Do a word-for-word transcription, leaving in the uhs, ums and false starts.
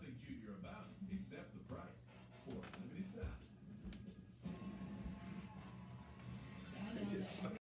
nothing junior about it except the price. For a limited time. It's just